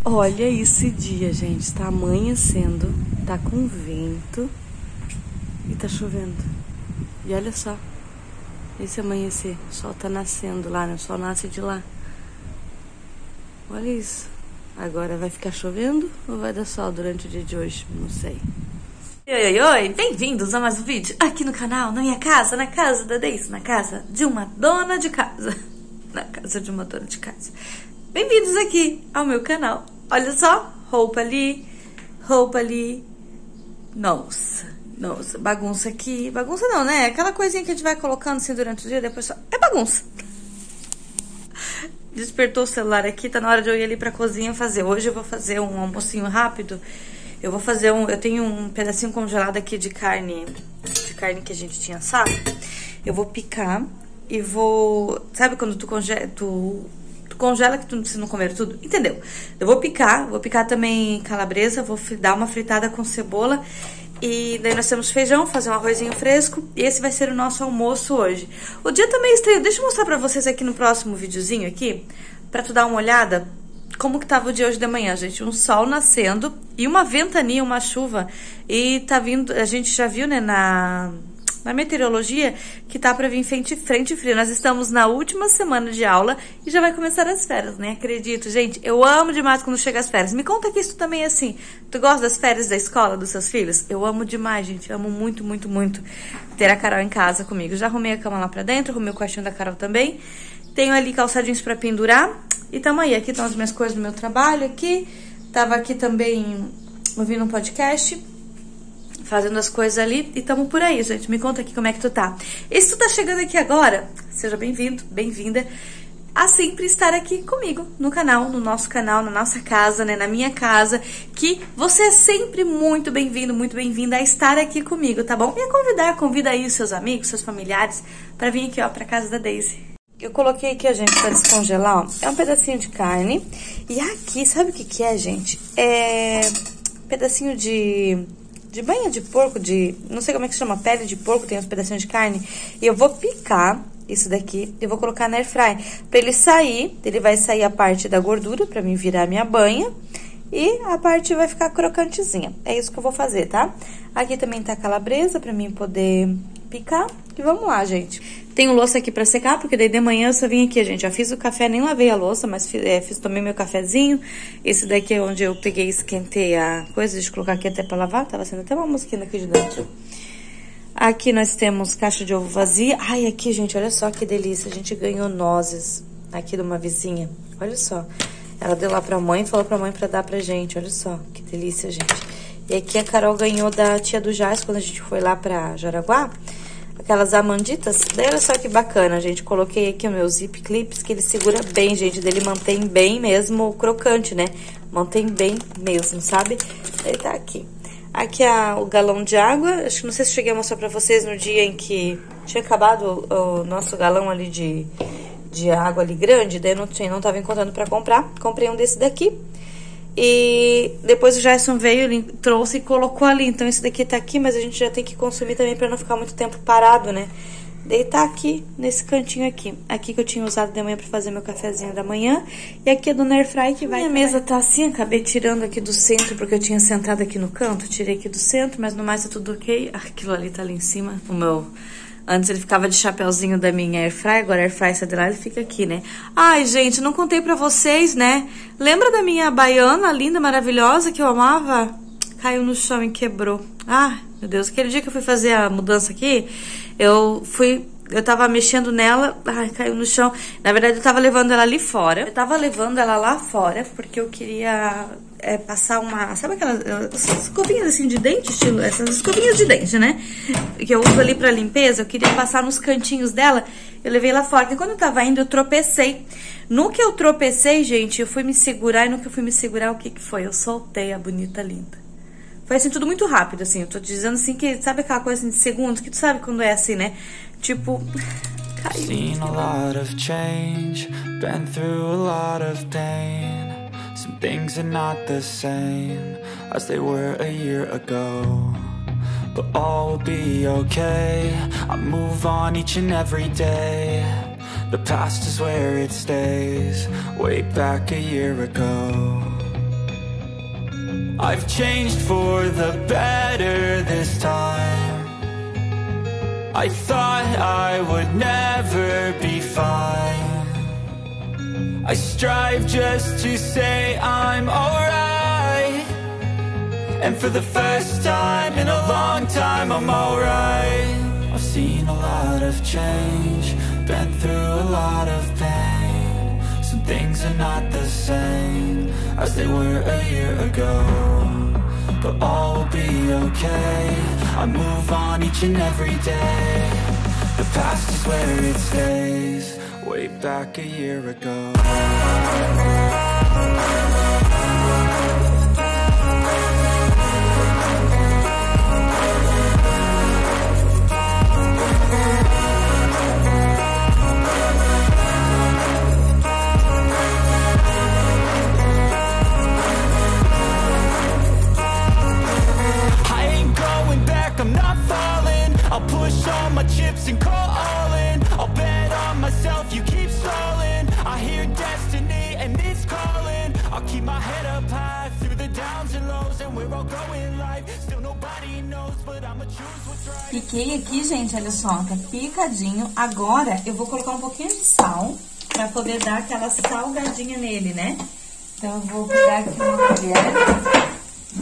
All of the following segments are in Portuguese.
Olha esse dia, gente. Tá amanhecendo, tá com vento e tá chovendo. E olha só, esse amanhecer. O sol tá nascendo lá, né? O sol nasce de lá. Olha isso. Agora vai ficar chovendo ou vai dar sol durante o dia de hoje? Não sei. Oi, bem-vindos a mais um vídeo aqui no canal, na minha casa, na casa da Deise, na casa de uma dona de casa. Na casa de uma dona de casa. Bem-vindos aqui ao meu canal. Olha só, roupa ali. Nossa, bagunça aqui. Bagunça não, né? Aquela coisinha que a gente vai colocando assim durante o dia, depois só... É bagunça. Despertou o celular aqui, tá na hora de eu ir ali pra cozinha fazer. Hoje eu vou fazer um almocinho rápido. Eu tenho um pedacinho congelado aqui de carne que a gente tinha assado. Eu vou picar e vou... Sabe quando tu congela que tu não comer tudo? Entendeu? Eu vou picar também calabresa, vou dar uma fritada com cebola. E daí nós temos feijão, fazer um arrozinho fresco. E esse vai ser o nosso almoço hoje. O dia também estreio. Deixa eu mostrar pra vocês aqui no próximo videozinho aqui, pra tu dar uma olhada como que tava o dia hoje de manhã, gente. Um sol nascendo e uma ventania, uma chuva. E tá vindo, a gente já viu, né, na meteorologia, que tá pra vir frente fria. Nós estamos na última semana de aula e já vai começar as férias, né? Acredito, gente. Eu amo demais quando chega as férias. Me conta que isso também é assim. Tu gosta das férias da escola dos seus filhos? Eu amo demais, gente. Eu amo muito, muito, muito ter a Carol em casa comigo. Já arrumei a cama lá pra dentro, arrumei o quartinho da Carol também. Tenho ali calçadinhos pra pendurar. E tamo aí. Aqui estão as minhas coisas do meu trabalho aqui. Tava aqui também ouvindo um podcast, fazendo as coisas ali, e tamo por aí, gente. Me conta aqui como é que tu tá. E se tu tá chegando aqui agora, seja bem-vindo, bem-vinda a sempre estar aqui comigo no canal, no nosso canal, na nossa casa, né, na minha casa, que você é sempre muito bem-vindo, muito bem-vinda a estar aqui comigo, tá bom? E convida aí os seus amigos, seus familiares, pra vir aqui, ó, pra casa da Deise. Eu coloquei aqui, a gente, pra descongelar, ó, é um pedacinho de carne, e aqui, sabe o que que é, gente? É um pedacinho de banha de porco, não sei como é que chama, pele de porco, tem uns pedacinhos de carne. E eu vou picar isso daqui e vou colocar na airfryer. Pra ele vai sair a parte da gordura, pra mim virar minha banha. E a parte vai ficar crocantezinha. É isso que eu vou fazer, tá? Aqui também tá a calabresa pra mim poder picar. E vamos lá, gente. Tenho louça aqui pra secar, porque daí de manhã eu só vim aqui, gente. Já fiz o café, nem lavei a louça, mas tomei meu cafezinho. Esse daqui é onde eu peguei e esquentei a coisa. Deixa eu colocar aqui até pra lavar. Tava sendo até uma mosquinha aqui de dentro. Aqui nós temos caixa de ovo vazia. Ai, aqui, gente, olha só que delícia. A gente ganhou nozes aqui de uma vizinha. Olha só. Ela deu lá pra mãe, falou pra mãe pra dar pra gente. Olha só, que delícia, gente. E aqui a Carol ganhou da tia do Jás, quando a gente foi lá pra Jaraguá. Aquelas amanditas. Daí olha só que bacana, gente. Coloquei aqui o meu zip clips, que ele segura bem, gente. Ele mantém bem mesmo crocante, né? Mantém bem mesmo, sabe? Ele tá aqui. Aqui é o galão de água. Acho que não sei se cheguei a mostrar pra vocês no dia em que tinha acabado o nosso galão ali de água ali grande. Daí eu não tava encontrando pra comprar. Comprei um desse daqui. E depois o Gerson veio, ele trouxe e colocou ali. Então esse daqui tá aqui, mas a gente já tem que consumir também pra não ficar muito tempo parado, né? Daí tá aqui, nesse cantinho aqui. Aqui que eu tinha usado de manhã pra fazer meu cafezinho da manhã. E aqui é do Airfryer que vai... Minha mesa tá assim, acabei tirando aqui do centro, porque eu tinha sentado aqui no canto. Tirei aqui do centro, mas no mais tá tudo ok. Aquilo ali tá ali em cima, o meu... Antes ele ficava de chapeuzinho da minha airfryer, agora a airfryer sai de lá, ele fica aqui, né? Ai, gente, não contei pra vocês, né? Lembra da minha baiana linda, maravilhosa, que eu amava? Caiu no chão e quebrou. Ah, meu Deus, aquele dia que eu fui fazer a mudança aqui, eu tava mexendo nela, ai, caiu no chão. Na verdade, eu tava levando ela ali fora. Eu tava levando ela lá fora, porque eu queria passar uma... Sabe aquelas escovinhas assim de dente, estilo... Essas escovinhas de dente, né? Que eu uso ali pra limpeza. Eu queria passar nos cantinhos dela. Eu levei lá fora. E quando eu tava indo, eu tropecei. No que eu tropecei, gente, eu fui me segurar. E no que eu fui me segurar, o que que foi? Eu soltei a bonita linda. Foi assim, tudo muito rápido, assim. Eu tô dizendo assim que... Sabe aquela coisa assim de segundos? Que tu sabe quando é assim, né? Tipo... Caiu. Seen a lot of change, been through a lot of pain. Some things are not the same as they were a year ago. But all will be okay. I move on each and every day. The past is where it stays. Way back a year ago. I've changed for the better this time. I thought I would never be fine. I strive just to say I'm alright, and for the first time in a long time I'm alright. I've seen a lot of change, been through a lot of pain. Some things are not the same as they were a year ago, but all will be okay. I move on each and every day. The past is where it stays, way back a year ago. I'll push all my chips and call all in. I'll bet on myself, you keep stalling. I hear destiny and it's calling. I'll keep my head up high through the downs and lows, and we're all going live. Still nobody knows, but I'ma choose what's right. Piquei aqui, gente, olha só, tá picadinho. Agora eu vou colocar um pouquinho de sal pra poder dar aquela salgadinha nele, né? Então eu vou pegar aqui uma colher.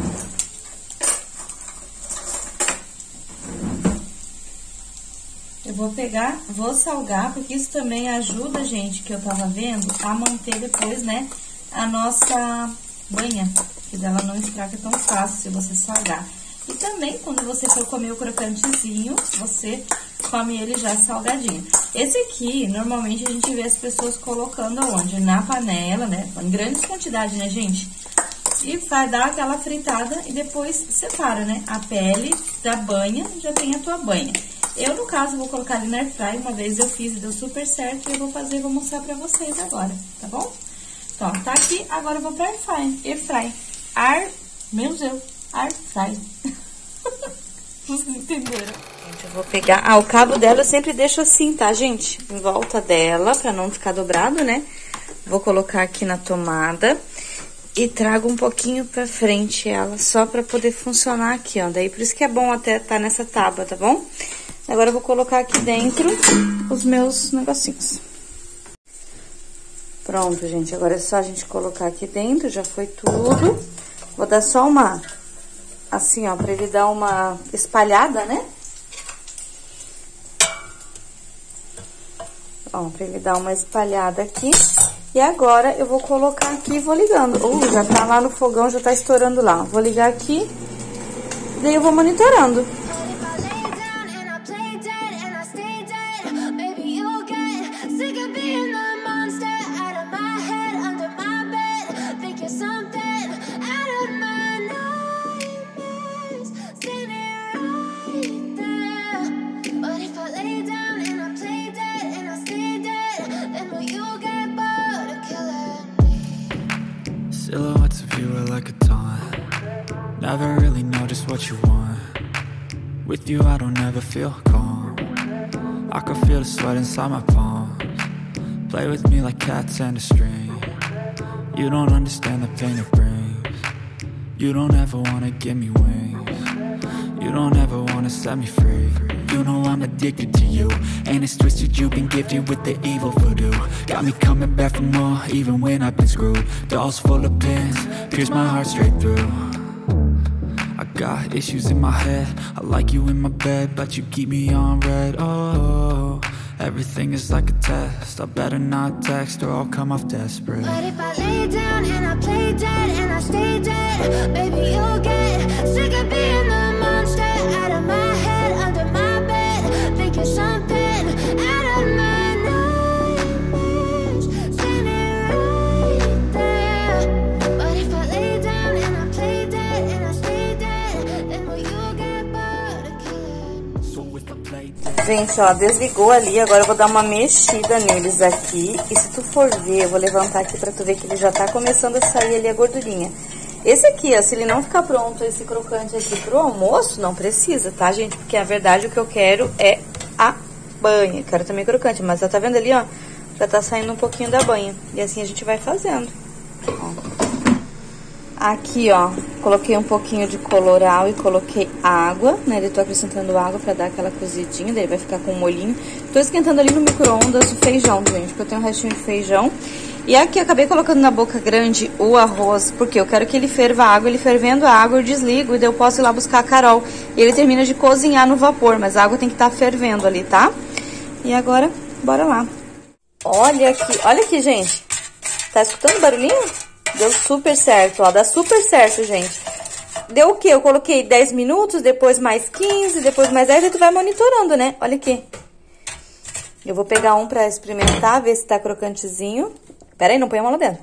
Eu vou pegar, vou salgar, porque isso também ajuda, gente, que eu tava vendo, a manter depois, né, a nossa banha, que dela não estraga tão fácil se você salgar. E também, quando você for comer o crocantezinho, você come ele já salgadinho. Esse aqui, normalmente, a gente vê as pessoas colocando aonde? Na panela, né, em grandes quantidades, né, gente? E vai dar aquela fritada e depois separa, né, a pele da banha, já tem a tua banha. Eu, no caso, vou colocar ali na airfry. Uma vez eu fiz e deu super certo. E eu vou fazer e vou mostrar pra vocês agora, tá bom? Então, tá aqui. Agora eu vou pra airfry. Meu Deus, airfry. Vocês entenderam? Gente, eu vou pegar... o cabo dela eu sempre deixo assim, tá, gente? Em volta dela, pra não ficar dobrado, né? Vou colocar aqui na tomada. E trago um pouquinho pra frente ela, só pra poder funcionar aqui, ó. Daí, por isso que é bom até tá nessa tábua, tá bom? Agora eu vou colocar aqui dentro os meus negocinhos. Pronto, gente. Agora é só a gente colocar aqui dentro, já foi tudo. Vou dar só uma, assim, ó, pra ele dar uma espalhada, né? Ó, pra ele dar uma espalhada aqui. E agora eu vou colocar aqui e vou ligando. Já tá lá no fogão, já tá estourando lá. Vou ligar aqui, daí eu vou monitorando. Silhouettes of you are like a taunt. Never really know just what you want. With you I don't ever feel calm. I can feel the sweat inside my palms. Play with me like cats and a string. You don't understand the pain it brings. You don't ever wanna give me wings. You don't ever wanna set me free. You know I'm addicted to you, and it's twisted, you've been gifted with the evil voodoo. Got me coming back for more, even when I've been screwed. Dolls full of pins, pierce my heart straight through. I got issues in my head, I like you in my bed, but you keep me on red. Oh, everything is like a test, I better not text or I'll come off desperate. But if I lay down and I play dead and I stay dead, baby you'll get sick of being the monster out of my head, under my bed, thinking something out of my nightmares, standing right there. But if I lay down and I play dead and I stay dead, then will you get bored of killing? So if I play dead. Gente, ó, desligou ali, agora eu vou dar uma mexida neles aqui. E se tu for ver, eu vou levantar aqui pra tu ver que ele já tá começando a sair ali a gordurinha. Esse aqui, ó, se ele não ficar pronto, esse crocante aqui pro almoço, não precisa, tá, gente? Porque, a verdade, o que eu quero é a banha. Quero também crocante, mas ó, tá vendo ali, ó? Já tá saindo um pouquinho da banha. E assim a gente vai fazendo. Ó. Aqui, ó, Coloquei um pouquinho de colorau e coloquei água, né? Eu tô acrescentando água pra dar aquela cozidinha, daí vai ficar com um molhinho. Tô esquentando ali no micro-ondas o feijão, gente, porque eu tenho um restinho de feijão. E aqui eu acabei colocando na boca grande o arroz, porque eu quero que ele ferva a água. Ele fervendo a água eu desligo e daí eu posso ir lá buscar a Carol. E ele termina de cozinhar no vapor, mas a água tem que estar fervendo ali, tá? E agora, bora lá. Olha aqui, gente. Tá escutando o barulhinho? Deu super certo, ó, dá super certo, gente. Deu o quê? Eu coloquei 10 minutos, depois mais 15, depois mais 10, aí tu vai monitorando, né? Olha aqui. Eu vou pegar um pra experimentar, ver se tá crocantezinho. Pera aí, não põe a mão lá dentro.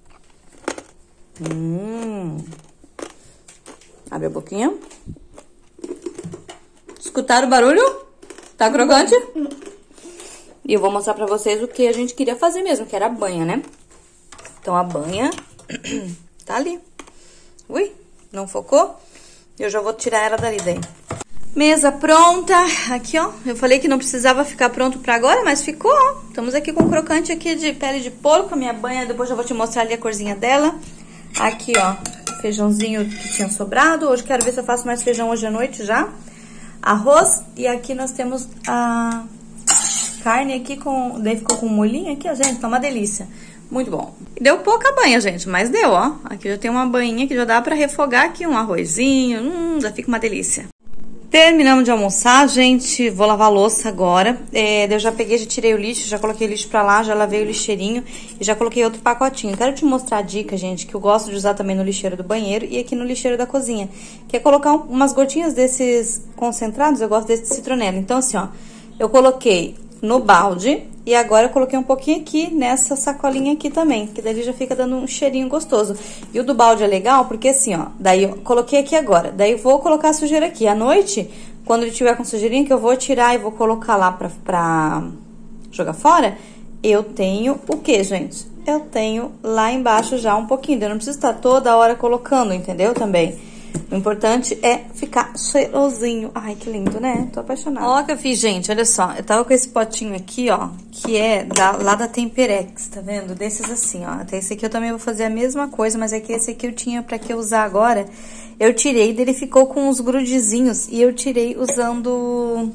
Abre a boquinha. Escutaram o barulho? Tá crocante? E eu vou mostrar pra vocês o que a gente queria fazer mesmo, que era a banha, né? Então, a banha tá ali. Ui, não focou? Eu já vou tirar ela dali daí. Mesa pronta. Aqui, ó. Eu falei que não precisava ficar pronto pra agora, mas ficou, ó. Estamos aqui com um crocante aqui de pele de porco. A minha banha, depois eu vou te mostrar ali a corzinha dela. Aqui, ó, feijãozinho que tinha sobrado. Hoje quero ver se eu faço mais feijão hoje à noite já. Arroz. E aqui nós temos a carne aqui com... Daí ficou com um molhinho aqui, ó, gente. Tá uma delícia. Muito bom. Deu pouca banha, gente, mas deu, ó. Aqui já tem uma banhinha que já dá pra refogar aqui um arrozinho. Já fica uma delícia. Terminamos de almoçar, gente. Vou lavar a louça agora. Eu já peguei, já tirei o lixo, já coloquei o lixo pra lá, já lavei o lixeirinho e já coloquei outro pacotinho. Quero te mostrar a dica, gente, que eu gosto de usar também no lixeiro do banheiro e aqui no lixeiro da cozinha, que é colocar umas gotinhas desses concentrados. Eu gosto desse citronela. Então, assim, ó, eu coloquei no balde e agora eu coloquei um pouquinho aqui nessa sacolinha aqui também, que daí já fica dando um cheirinho gostoso. E o do balde é legal porque assim, ó, daí eu coloquei aqui agora, daí eu vou colocar a sujeira aqui. À noite, quando ele tiver com sujeirinha, que eu vou tirar e vou colocar lá pra jogar fora, eu tenho o que, gente? Eu tenho lá embaixo já um pouquinho, eu não preciso estar toda hora colocando, entendeu? Também. O importante é ficar cheirosinho. Ai, que lindo, né? Tô apaixonada. Ó, que eu fiz, gente, olha só. Eu tava com esse potinho aqui, ó, que é lá da Temperex, tá vendo? Desses assim, ó. Até esse aqui eu também vou fazer a mesma coisa, mas é que esse aqui eu tinha pra que usar agora. Eu tirei, dele ficou com uns grudezinhos e eu tirei usando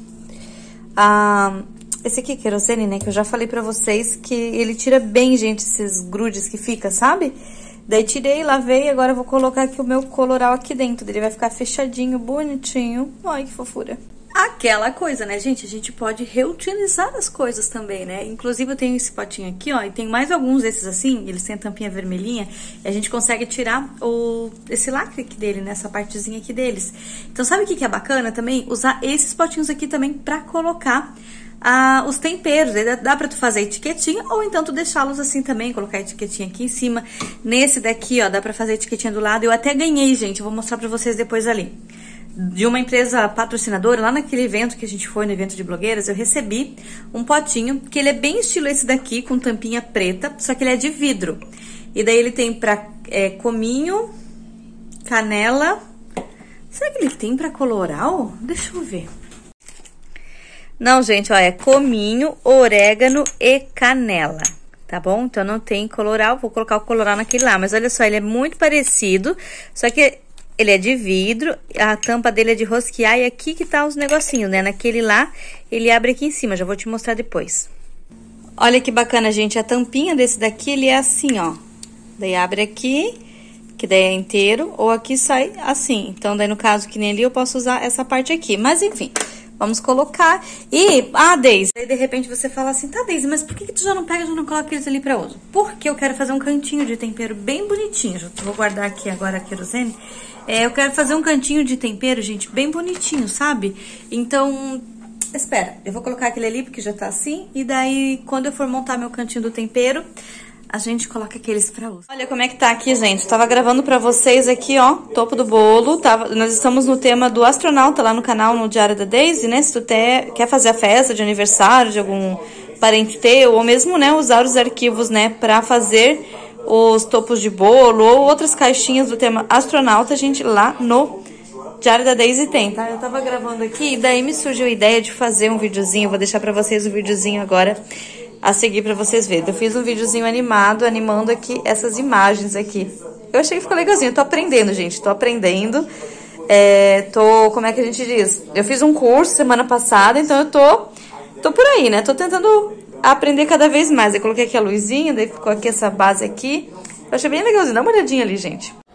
esse aqui, querosene, né? Que eu já falei pra vocês que ele tira bem, gente, esses grudes que fica, sabe? Daí tirei, lavei, agora eu vou colocar aqui o meu coloral aqui dentro. Ele vai ficar fechadinho, bonitinho. Ai, que fofura. Aquela coisa, né, gente? A gente pode reutilizar as coisas também, né? Inclusive eu tenho esse potinho aqui, ó, e tem mais alguns desses assim, eles têm a tampinha vermelhinha, e a gente consegue tirar esse lacre aqui dele, né? Essa partezinha aqui deles. Então sabe o que é bacana também? Usar esses potinhos aqui também pra colocar os temperos. Dá pra tu fazer etiquetinha ou então tu deixá-los assim também, colocar a etiquetinha aqui em cima. Nesse daqui, ó, dá pra fazer etiquetinha do lado. Eu até ganhei, gente, eu vou mostrar pra vocês depois ali. De uma empresa patrocinadora, lá naquele evento que a gente foi, no evento de blogueiras, eu recebi um potinho, que ele é bem estilo esse daqui, com tampinha preta, só que ele é de vidro. E daí ele tem pra cominho, canela. Será que ele tem pra coloral? Deixa eu ver. Não, gente, ó, é cominho, orégano e canela, tá bom? Então, não tem coloral, vou colocar o coloral naquele lá. Mas olha só, ele é muito parecido, só que ele é de vidro, a tampa dele é de rosquear e aqui que tá os negocinhos, né? Naquele lá, ele abre aqui em cima, já vou te mostrar depois. Olha que bacana, gente, a tampinha desse daqui, ele é assim, ó. Daí abre aqui, que daí é inteiro, ou aqui sai assim. Então, daí no caso, que nem ali, eu posso usar essa parte aqui. Mas, enfim... Vamos colocar. E, Deise, aí de repente você fala assim, tá, Deise, mas por que tu já não pega e já não coloca eles ali pra uso? Porque eu quero fazer um cantinho de tempero bem bonitinho. Já vou guardar aqui agora a querosene. Eu quero fazer um cantinho de tempero, gente, bem bonitinho, sabe? Então, espera, eu vou colocar aquele ali porque já tá assim. E daí, quando eu for montar meu cantinho do tempero, a gente coloca aqueles pra uso. Olha como é que tá aqui, gente. Tava gravando pra vocês aqui, ó, topo do bolo. Nós estamos no tema do astronauta lá no canal, no Diário da Daisy, né? Se tu quer fazer a festa de aniversário de algum parente teu, ou mesmo, né, usar os arquivos, né, pra fazer os topos de bolo ou outras caixinhas do tema astronauta, a gente lá no Diário da Daisy tem, tá? Eu tava gravando aqui e daí me surgiu a ideia de fazer um videozinho. Vou deixar pra vocês o videozinho agora a seguir pra vocês verem. Eu fiz um videozinho animado, animando aqui essas imagens aqui. Eu achei que ficou legalzinho. Eu tô aprendendo, gente. Tô aprendendo. Como é que a gente diz? Eu fiz um curso semana passada, então eu tô por aí, né? Tô tentando aprender cada vez mais. Eu coloquei aqui a luzinha, daí ficou aqui essa base aqui. Eu achei bem legalzinho. Dá uma olhadinha ali, gente.